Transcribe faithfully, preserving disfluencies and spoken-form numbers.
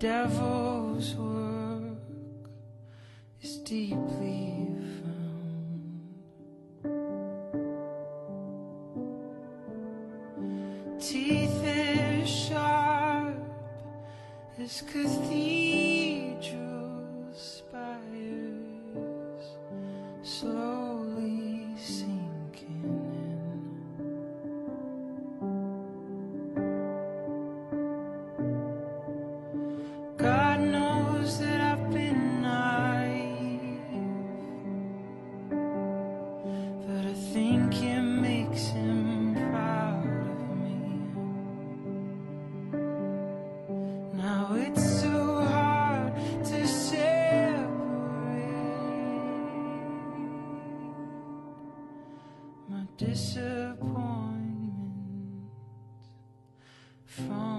devil's work is deeply found. Teeth as sharp as cathedral spires, slowly sinking in. God knows that I've been naive, but I think it makes him proud of me. Now it's so hard to separate my disappointment from